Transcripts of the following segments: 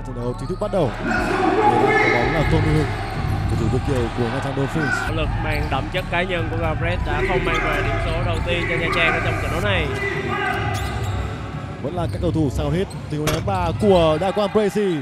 trận đấu chính thức bắt đầu. Đây là bóng là Tô Minh Hưng, cầu thủ Việt kiều của Nha Trang Dolphins. Lực mang đậm chất cá nhân của Gabriel đã không mang về điểm số đầu tiên cho Nha Trang ở trong trận đấu này. Vẫn là các cầu thủ sao hit. Tình huống ném 3 của Daquan Bracey.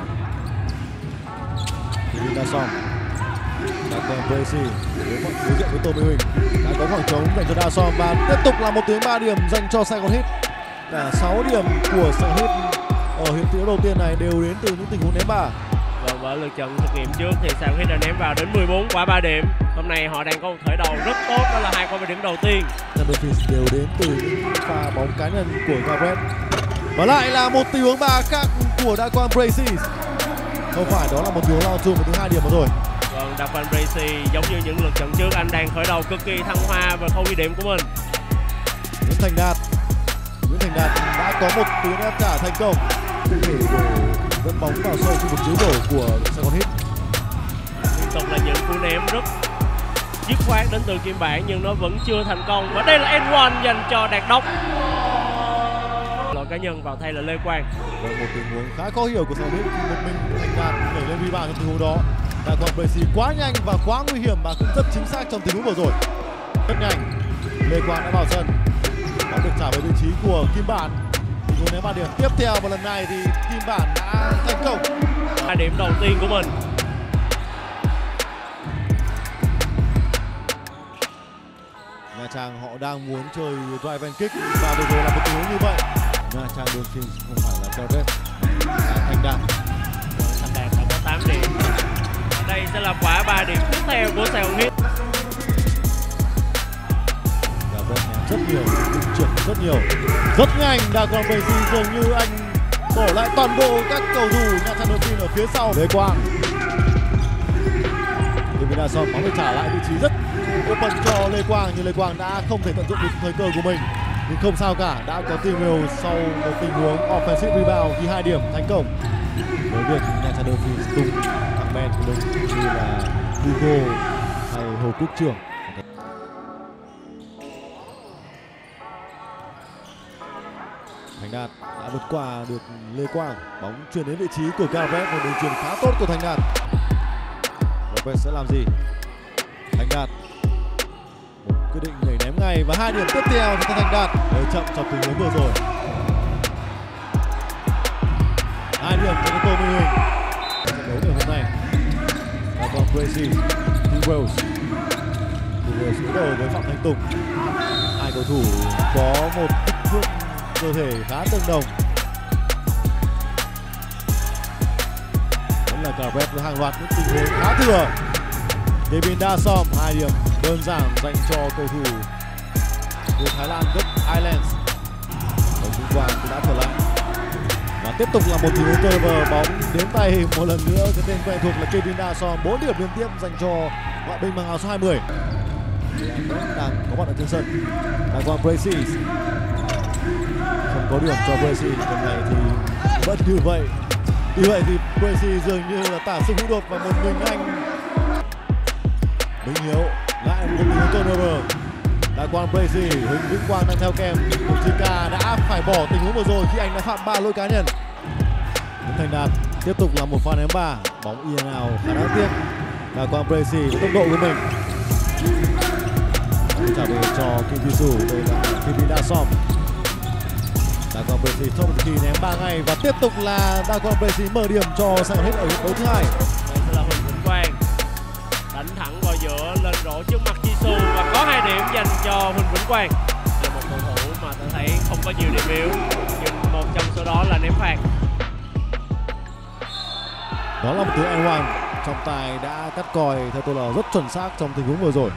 Daquan Bracey đối diện với Tô Minh Huỳnh, đã có khoảng trống dành cho Dasom và tiếp tục là một tiếng 3 điểm dành cho Saigon Hit. Cả 6 điểm của Saigon Hit ở hiệp thi đấu đầu tiên này đều đến từ những tình huống ném 3. Vâng, và lượt trận thực nghiệm trước thì Saigon Hit đã ném vào đến 14 quả 3 điểm. Hôm nay họ đang có một khởi đầu rất tốt, đó là 2 quả 3 điểm đầu tiên. Dolphins đều đến từ những pha bóng cá nhân của Gabriel. Và lại là một tình huống 3 khác của Daquan Bracey. Không phải đó là một tình huống lao chùm, một tiếng 2 điểm mà rồi. Vâng, Daquan Bracey giống như những lượt trận trước, anh đang khởi đầu cực kỳ thăng hoa về khâu ghi điểm của mình. Nguyễn Thành Đạt đã có một cú ép trả thành công để dẫn bóng vào sâu khu vực dưới rổ của Saigon Hit. Liên tục là những cú ném rất dứt khoát đến từ Kim Bản nhưng nó vẫn chưa thành công. Và đây là N1 dành cho Đạt Đốc. Lỗi cá nhân vào thay là Lê Quang. Một tình huống khá khó hiểu của Saigon Hit khi một mình Thành Đạt nhảy lên rebound trong tình huống đó. Daquan Bracey quá nhanh và quá nguy hiểm và cũng rất chính xác trong tình huống vừa rồi. Rất nhanh. Lê Quang đã vào sân. Bóng được trả về vị trí của Kim Bản. Tình huống ném 3 điểm tiếp theo và lần này thì Kim Bản đã thành công. 2 điểm đầu tiên của mình. Nha Trang họ đang muốn chơi drive and kick và vừa rồi là một tình huống như vậy. Nha Trang Dolphins không phải là Gabriel, Thành Đạt. Thành Đạt đã có 8 điểm. Đây sẽ là quả 3 điểm tiếp theo của Saigon Hit. Gabriel ném rất nhiều, chuyển rất nhiều, rất nhanh. Daquan Bracey dường như anh bỏ lại toàn bộ các cầu thủ Nha Trang Dolphins ở phía sau. Lê Quang. Dasom bóng được trả lại vị trí rất open cho Lê Quang nhưng Lê Quang đã không thể tận dụng được thời cơ của mình. Nhưng không sao cả, đã có team will sau một tình huống offensive rebound ghi 2 điểm thành công. Với việc Nha Trang Dolphins tung thằng Ben của mình như là Hugo hay Hồ Quốc Trường. Thành Đạt đã vượt qua được Lê Quang, bóng chuyển đến vị trí của Gabriel, một đường chuyền khá tốt của Thành Đạt. Gabriel sẽ làm gì? Thành Đạt một quyết định nhảy ném ngay và 2 điểm tiếp theo cho Thành Đạt. Hơi chậm trong tình huống vừa rồi. 2 điểm cho Tô Minh Huỳnh. Trận đấu ngày hôm nay. Daquan Bracey, Wells đối đầu với Phạm Thanh Tùng. Hai cầu thủ có một kích thước cơ thể khá tương đồng. Vẫn là Gabriel với hàng loạt những tình huống khá thừa. Devin Dasom 2 điểm đơn giản dành cho cầu thủ người Thái Lan gốc Islands. Ở trung quanh cũng đã trở lại và tiếp tục là một tình huống turnover, bóng đến tay một lần nữa cái tên quen thuộc là Kevin Dasom. 4 điểm liên tiếp dành cho ngoại binh mang áo số 20. Anh đang có mặt ở trên sân. Daquan Bracey không có điểm cho Bracey lần này thì vẫn như vậy. Tuy vậy thì Bracey dường như là tả sức hữu đột và một mình anh Minh Hiếu lại một tình huống turnover. Daquan Bracey, Huỳnh Vĩnh Quang đang theo kèm. Chika đã phải bỏ tình huống vừa rồi khi anh đã phạm 3 lỗi cá nhân. Thành Đạt tiếp tục là một pha ném 3, bóng in nào khá đáng tiếc. Daquan Bracey với tốc độ của mình trả về cho Kim Visu, đây là Kevin Dasom. Daquan Bracey trong một kỳ ném 3 ngay và tiếp tục là Daquan Bracey mở điểm cho Saigon Hit ở hiệp đấu thứ 2. Đây sẽ là Huỳnh Vĩnh Quang đánh thẳng vào giữa lên rổ trước mặt Jisoo và có 2 điểm dành cho Huỳnh Vĩnh Quang. Là một cầu thủ mà ta thấy không có nhiều điểm yếu nhưng một trong số đó là ném phạt. Đó là một tiếng N1 trọng tài đã cắt còi theo tôi là rất chuẩn xác trong tình huống vừa rồi.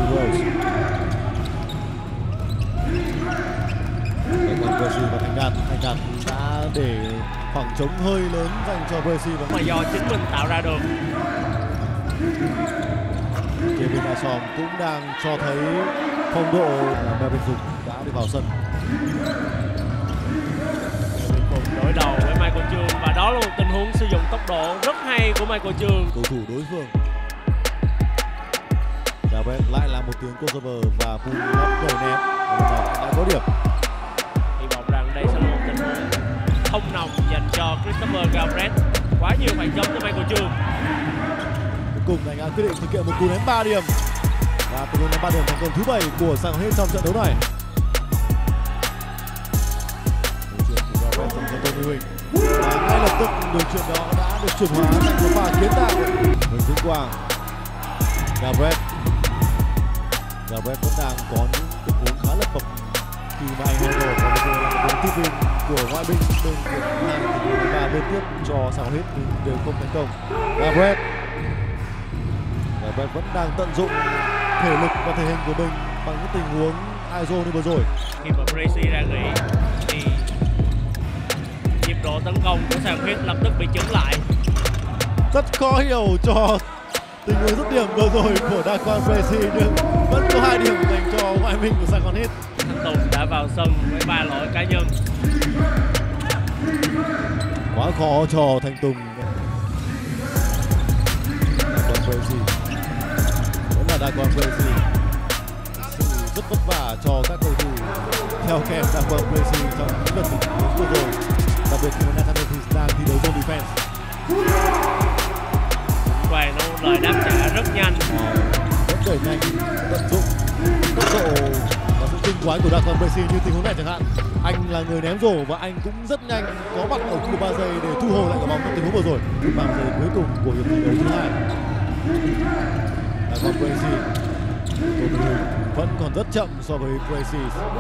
Daquan Bracey và Thành Đạt đã để khoảng trống hơi lớn dành cho Bracey và mà do chính mình tạo ra được. Kevin Dasom cũng đang cho thấy phong độ là Melvin Phụng đã đi vào sân. Melvin Phụng đối đầu với Michael Trương và đó là một tình huống sử dụng tốc độ rất hay của Michael Trương. Cầu thủ đối phương. Gabriel lại là một tiếng crossover và pull up nhảy ném. Và lần này đã có điểm. Hy vọng rằng đây sẽ là một tình huống không nòng dành cho Christopher Galbraith. Quá nhiều khoảng trống cho Michael Trường. Cuối cùng là anh quyết định thực hiện một cú ném 3 điểm và tình huống ném 3 điểm thành công thứ 7 của Sài Gòn Hit trong trận đấu này. Tony Huỳnh và ngay lập tức đường chuyền đó đã được chuyển hóa thành một pha kiến tạo. Huỳnh Vĩnh Quang, Galbraith vẫn đang có những tình huống khá lật bập khi mà anh Hero và bây giờ là một đường tiếp viên của ngoại binh bên của hai tình huống và liên tiếp cho Sài Gòn Hit nhưng đều không thành công. Galbraith vẫn đang tận dụng thể lực và thể hình của mình bằng những tình huống ISO như vừa rồi. Khi mà Bracy ra nghỉ thì nhịp độ tấn công của Sài Gòn Hit lập tức bị chững lại. Rất khó hiểu cho tình huống dứt điểm vừa rồi của Daquan Bracy nhưng vẫn có 2 điểm dành cho ngoại binh của Sài Gòn Hit. Thanh Tùng đã vào sân với 3 lỗi cá nhân. Quá khó cho Thanh Tùng. Daquan Bracy vẫn là Daquan Bracy. Sự rất vất vả cho các cầu thủ theo kèm Daquan Bracy trong những lần tình huống vừa rồi, đặc biệt khi mà Nathan Davis đang thi đấu zone defense. Quang nó lời đáp trả rất nhanh. Rất đẩy nhanh, tận dụng tốc độ và sự tinh quái của Daquan Bracy như tình huống này chẳng hạn. Anh là người ném rổ và anh cũng rất nhanh có mặt ở khu 3 giây để thu hồi lại quả bóng trong tình huống vừa rồi. 3 giây cuối cùng của hiệp thi đấu thứ 2. Daquan Bracy vẫn còn rất chậm so với Bracy.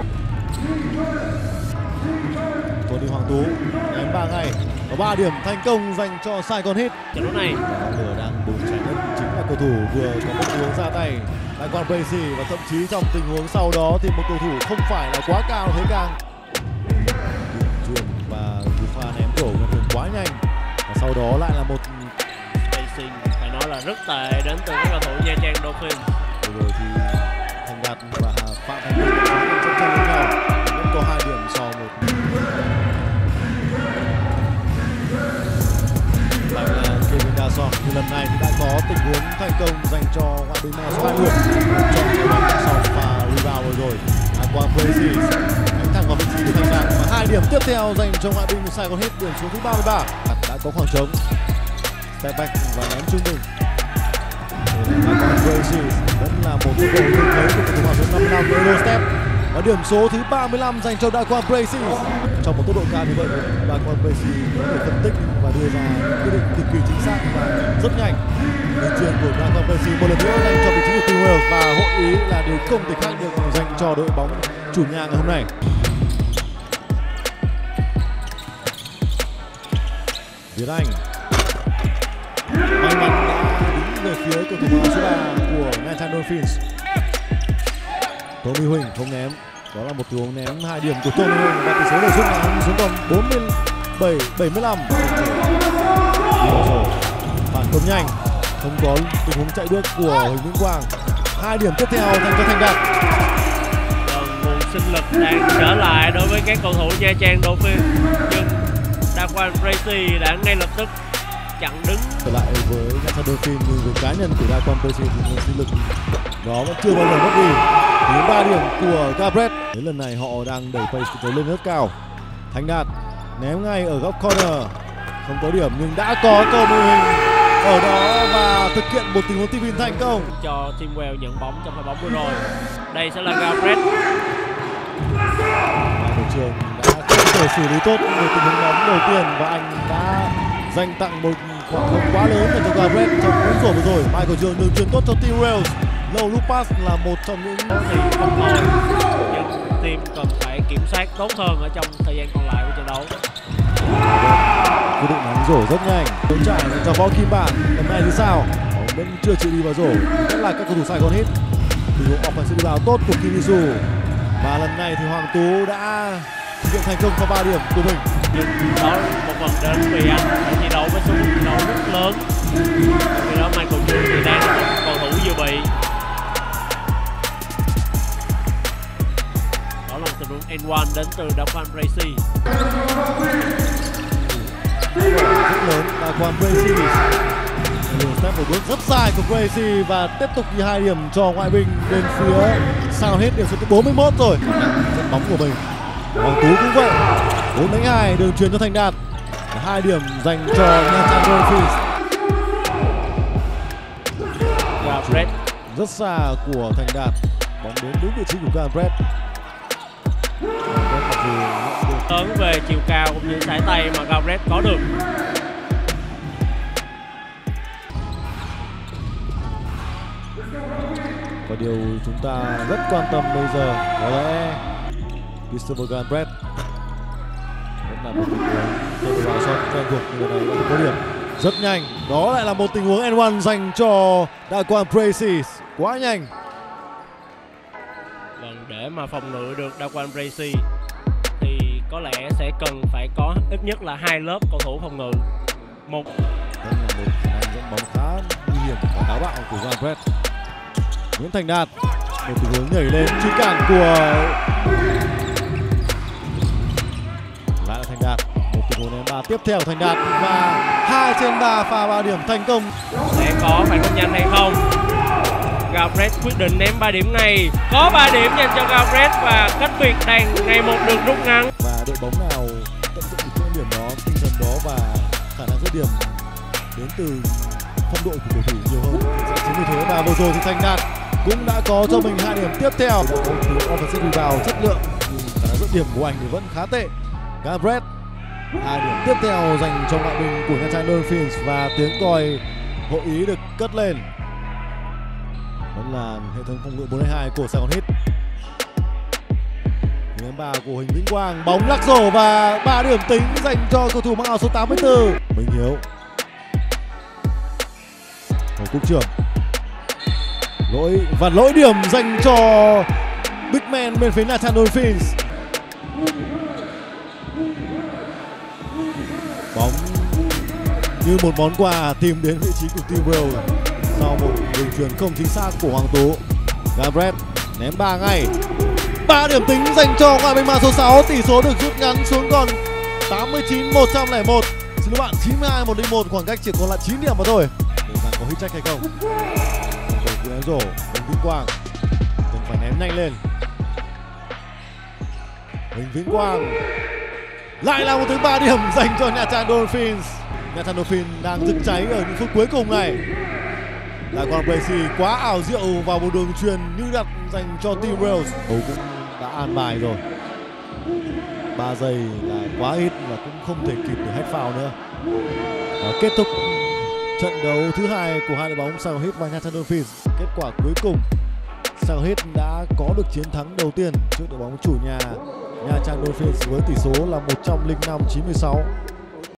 Tony Hoàng Tú ném 3 ngay có 3 điểm thành công dành cho Sài Gòn Hit. Trận đấu này lửa đang bùng cháy nhất chính là cầu thủ vừa có một tình huống ra tay Daquan Bracy và thậm chí trong tình huống sau đó thì một cầu thủ không phải là quá cao thế càng chuyền và cú pha ném rổ gần đường quá nhanh và sau đó lại là một spacing phải nói là rất tệ đến từ các cầu thủ Nha Trang Dolphins. Rồi thì Thành Đạt và Phạm Thành Đạt chân chân với nhau vẫn có 2 điểm so một. Lại là Kevin Dason thì lần này thì đã có tình huống thành công dành cho ngoại binh mang số 20 trong cái bóng sau pha rebound vừa rồi. Daquan Bracy đánh thẳng vào vị trí của Thành Đạt và 2 điểm tiếp theo dành cho ngoại binh Sài Gòn Hit, điểm số thứ 33. Đã có khoảng trống, step back và ném trung bình. Daquan Bracy vẫn là một tốc độ thường thấy của cầu thủ số 55 Eurostep và điểm số thứ 35 dành cho Daquan Bracy. Trong một tốc độ cao như vậy, Daquan Bracy có thể phân tích và đưa ra những quyết định cực kỳ chính xác và rất nhanh. Đường chuyền của Daquan Bracy một lần nữa dành cho vị trí của Tim Wells và hội ý là điều không thể khác được dành cho đội bóng chủ nhà ngày hôm nay. Việt Anh may mắn đã đứng về phía cầu thủ số 3 của Nha Trang Dolphins. Tommy Huỳnh không ném, đó là một tình huống ném 2 điểm của Tommy Huỳnh và tỷ số được rút ngắn xuống còn 47-75. Phản công nhanh, không có tình huống chạy bước của Huỳnh Vĩnh Quang. 2 điểm tiếp theo dành cho Thành Đạt. Nguồn sinh lực đang trở lại đối với các cầu thủ Nha Trang Dolphins nhưng Daquan Bracy đã ngay lập tức chặn đứng. Trở lại với Nha Trang Dolphins nhưng với cá nhân của Daquan Bracy thì nguồn sinh lực đó vẫn chưa bao giờ mất đi. Đến 3 điểm của Galbraith. Đến lần này họ đang đẩy pace của lên rất cao. Thành Đạt ném ngay ở góc corner, không có điểm nhưng đã có cơ mô hình ở đó và thực hiện một tình huống tiếp viên thành công cho Tim Wells nhận bóng trong pha bóng vừa rồi. Đây sẽ là Galbraith. Đội trưởng đã không thể xử lý tốt một tình huống bóng đầu tiên và anh đã dành tặng một khoảng không quá lớn dành cho Galbraith trong cú sổ vừa rồi. Michael Trường đường chuyền tốt cho Tim Wells. Low loop pass là một trong những thì không thôi nhưng team cần phải kiểm soát tốt hơn ở trong thời gian còn lại của trận đấu. Quyết định đánh rổ rất nhanh, đấu trải cho Võ Kim Bản. Lần này thì sao? Ông vẫn chưa chịu đi vào rổ. Rất là các cầu thủ Sài Gòn Hit. Tình huống offensive rebound tốt của Kimisu và lần này thì Hoàng Tú đã thực hiện thành công pha 3 điểm của mình. Nhưng đó một phần đến vì anh phải thi đấu với số thi đấu rất lớn. Vì đó Michael Trường thì đang là một cầu thủ dự bị. Đó là tình huống N1 đến từ Daquan Bracy. Rất lớn Daquan Bracy. Đường step một bước rất dài của Bracy và tiếp tục ghi 2 điểm cho ngoại binh bên phía Sài Gòn Hit, điểm số thứ 41 rồi. Dẫn bóng của mình. Hoàng Tú cũng vậy. 4-2, đường truyền cho Thành Đạt. 2 điểm dành cho Nha Trang Dolphins. Gareth Rất xa của Thành Đạt, bóng đến đúng vị trí của Gareth. lớn về chiều cao cũng như sải tay mà Gareth có được. Và điều chúng ta rất quan tâm bây giờ có lẽ Christopher Gareth vẫn là một tình huống tôi vào sân quen thuộc như này đã có điểm rất nhanh. Đó lại là một tình huống N1 dành cho Daquan Bracey, quá nhanh. Vâng, để mà phòng ngự được Daquan Bracey thì có lẽ sẽ cần phải có ít nhất là 2 lớp cầu thủ phòng ngự. Một Đây là một khả năng dẫn bóng khá nguy hiểm và táo bạo của Gareth. Nguyễn Thành Đạt, một tình huống nhảy lên truy cản của lại là Thành Đạt. Một tình huống ném ba tiếp theo Thành Đạt và 2/3 pha 3 điểm thành công. sẽ có phản công nhanh hay không? Gareth quyết định ném 3 điểm ngay. Có 3 điểm dành cho Gareth và cách biệt đang ngày một được rút ngắn. Và đội bóng nào tận dụng được những điểm đó, tinh thần đó và khả năng dứt điểm đến từ phong độ của cầu thủ nhiều hơn. Chính vì thế mà vừa rồi thì Thành Đạt cũng đã có cho mình 2 điểm tiếp theo. Đã có một offensive rebound chất lượng nhưng khả năng dứt điểm của anh thì vẫn khá tệ. Gareth 2 điểm tiếp theo dành cho ngoại binh của Nha Trang Dolphins và tiếng còi hội ý được cất lên. Vẫn là hệ thống phòng ngự 4-2 của Sài Gòn Heat. Điểm 3 của Huỳnh Vĩnh Quang, bóng lắc rổ và 3 điểm tính dành cho cầu thủ mang áo số 84 Minh Hiếu. Hồ Quốc Trưởng, lỗi điểm dành cho big man bên phía Nha Trang Dolphins. Bóng như một món quà tìm đến vị trí của T-Will sau một đường truyền không chính xác của Hoàng Tú. Gareth ném 3 ngay, 3 điểm tính dành cho ngoại binh mang số 6. Tỷ số được rút ngắn xuống còn 89-101. Xin lỗi bạn, 92-101, khoảng cách chỉ còn lại 9 điểm mà thôi. Để rằng có hit check hay không? Cầu thủ ném rổ, Huỳnh Vĩnh Quang cần phải ném nhanh lên. Huỳnh Vĩnh Quang lại là một thứ 3 điểm dành cho Nha Trang Dolphins. Nha Trang Dolphins đang rực cháy ở những phút cuối cùng này. Daquan Bracey quá ảo diệu vào một đường truyền như đặt dành cho T. Wells. Cũng đã an bài rồi. 3 giây là quá ít và cũng không thể kịp để hết foul nữa. Và kết thúc trận đấu thứ 2 của hai đội bóng Sài Gòn Heat và Nha Trang Dolphins. Kết quả cuối cùng Sài Gòn Heat đã có được chiến thắng đầu tiên trước đội bóng chủ nhà Nha Trang Dolphins với tỷ số là 105-96.